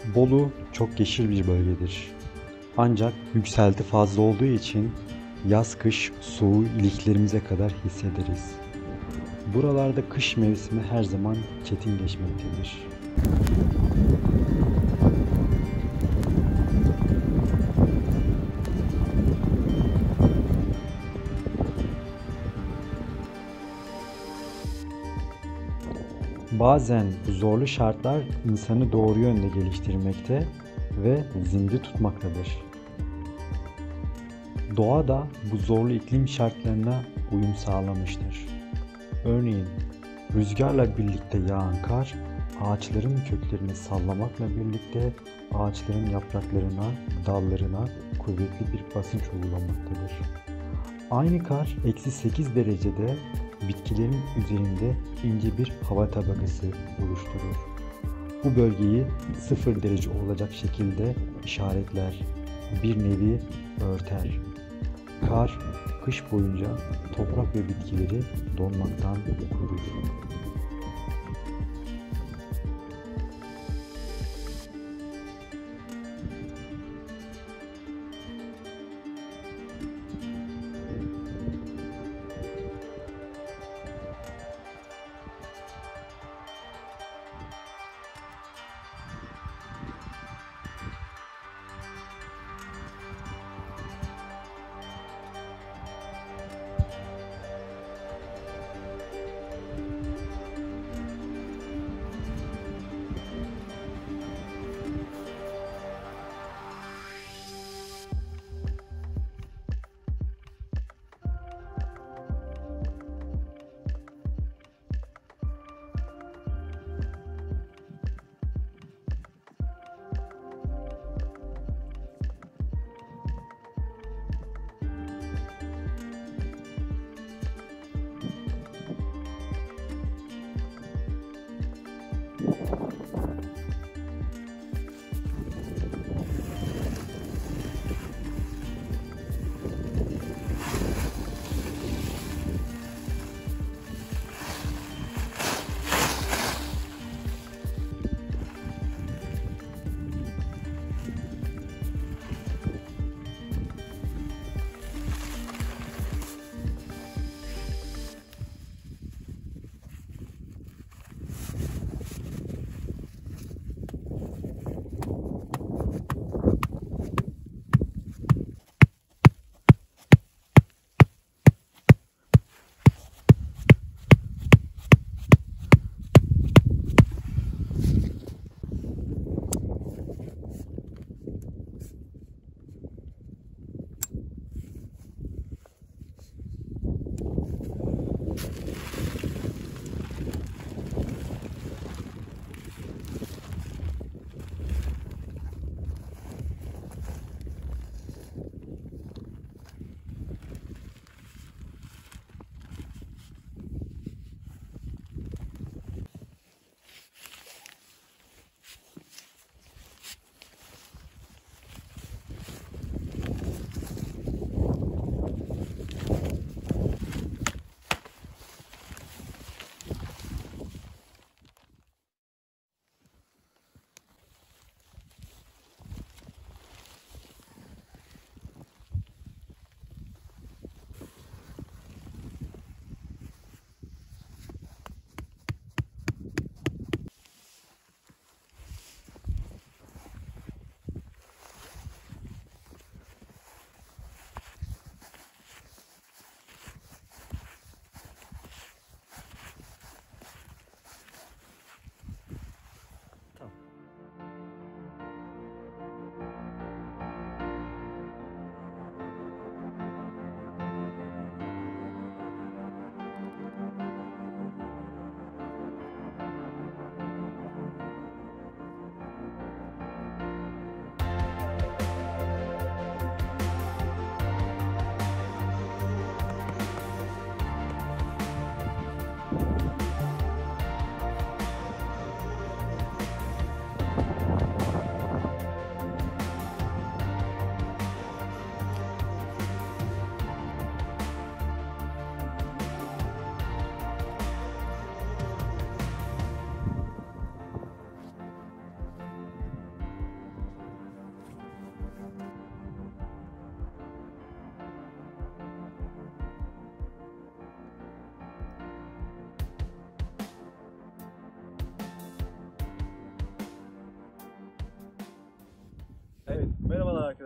Bolu çok yeşil bir bölgedir. Ancak yükselti fazla olduğu için yaz kış soğuğu iliklerimize kadar hissederiz. Buralarda kış mevsimi her zaman çetin geçmektedir. Bazen bu zorlu şartlar insanı doğru yönde geliştirmekte ve zinde tutmaktadır. Doğa da bu zorlu iklim şartlarına uyum sağlamıştır. Örneğin rüzgarla birlikte yağan kar, ağaçların köklerini sallamakla birlikte ağaçların yapraklarına, dallarına kuvvetli bir basınç uygulamaktadır. Aynı kar -8 derecede bitkilerin üzerinde ince bir hava tabakası oluşturur. Bu bölgeyi 0 derece olacak şekilde işaretler, bir nevi örter. Kar, kış boyunca toprak ve bitkileri donmaktan korur.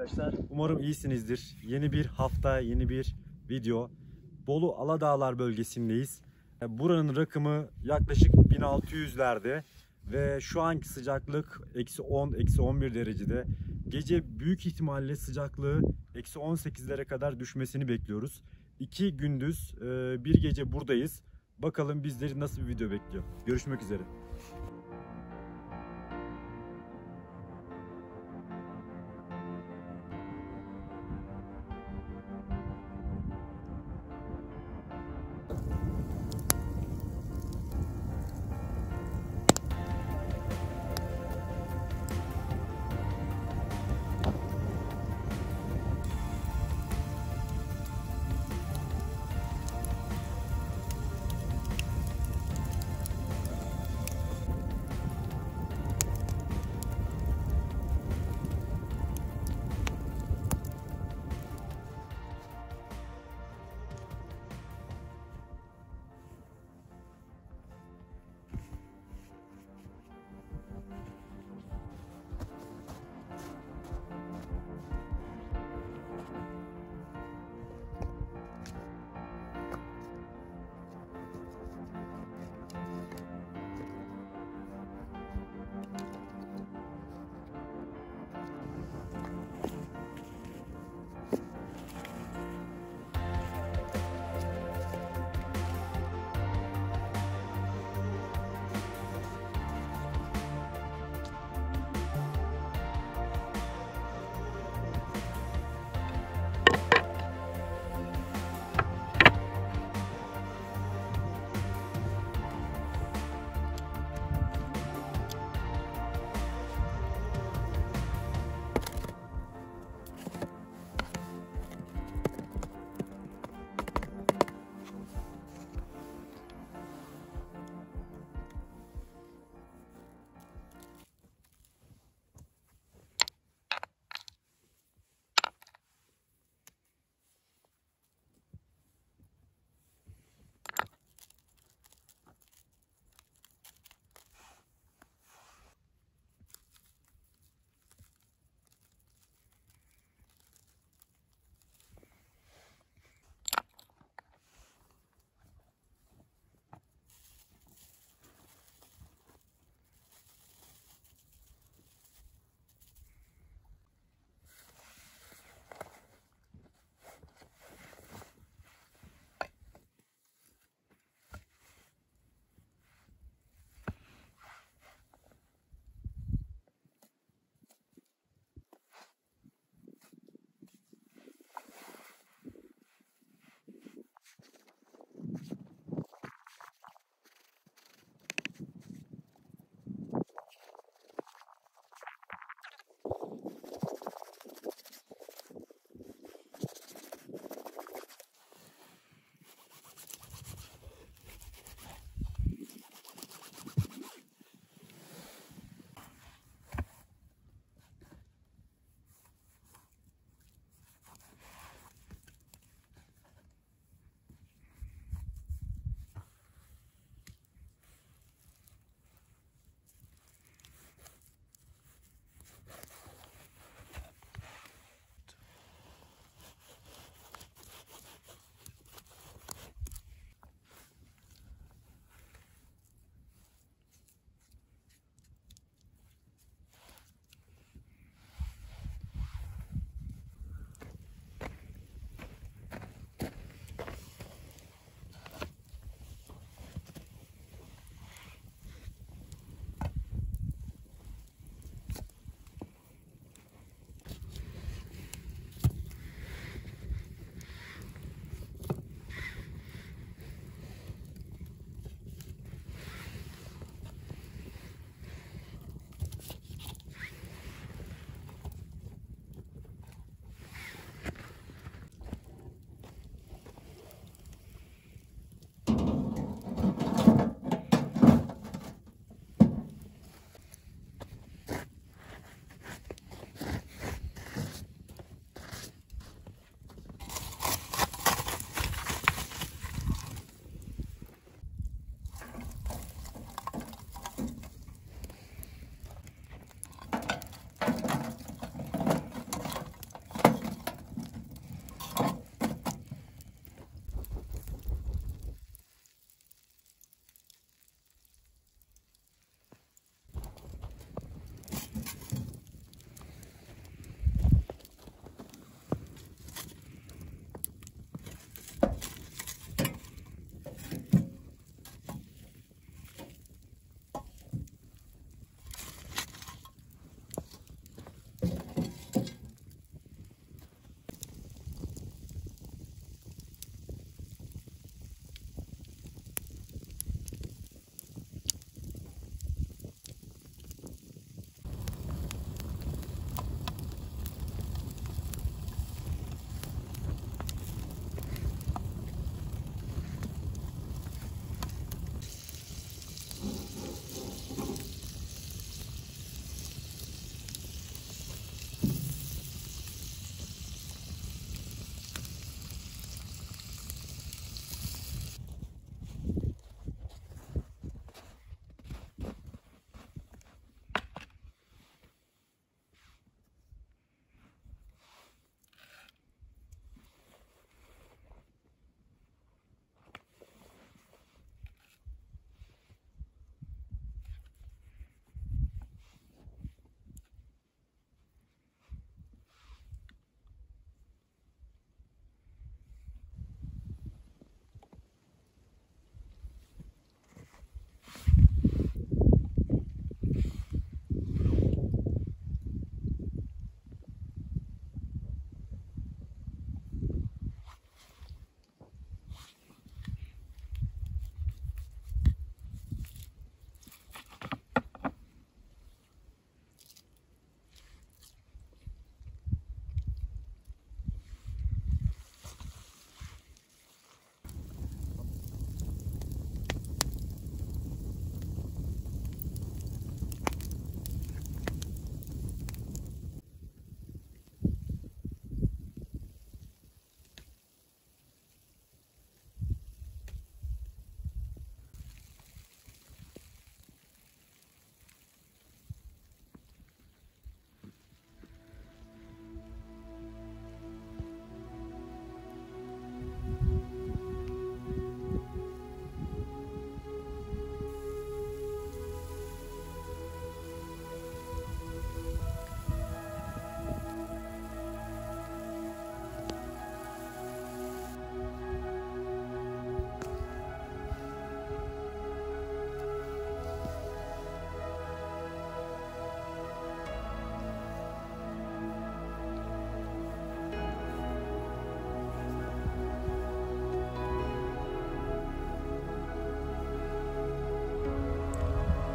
arkadaşlar? Umarım iyisinizdir. Yeni bir hafta, yeni bir video. Bolu Aladağlar bölgesindeyiz. Buranın rakımı yaklaşık 1600'lerde ve şu anki sıcaklık -10, -11 derecede. Gece büyük ihtimalle sıcaklığı -18'lere kadar düşmesini bekliyoruz. 2 gündüz, bir gece buradayız. Bakalım bizleri nasıl bir video bekliyor. Görüşmek üzere.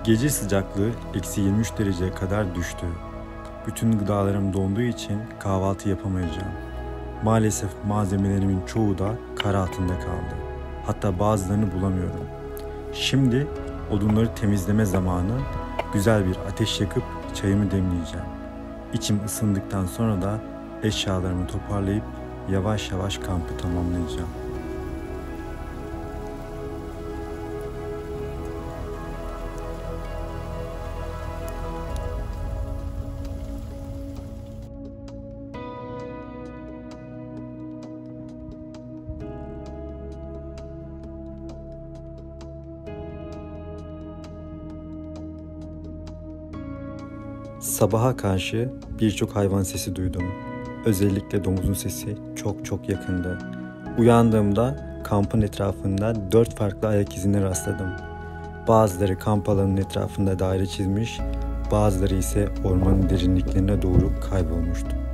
Gece sıcaklığı -23 dereceye kadar düştü. Bütün gıdalarım donduğu için kahvaltı yapamayacağım. Maalesef malzemelerimin çoğu da kar altında kaldı. Hatta bazılarını bulamıyorum. Şimdi odunları temizleme zamanı. Güzel bir ateş yakıp çayımı demleyeceğim. İçim ısındıktan sonra da eşyalarımı toparlayıp yavaş yavaş kampı tamamlayacağım. Sabaha karşı birçok hayvan sesi duydum. Özellikle domuzun sesi çok yakındı. Uyandığımda kampın etrafında 4 farklı ayak izine rastladım. Bazıları kamp alanının etrafında daire çizmiş, bazıları ise ormanın derinliklerine doğru kaybolmuştu.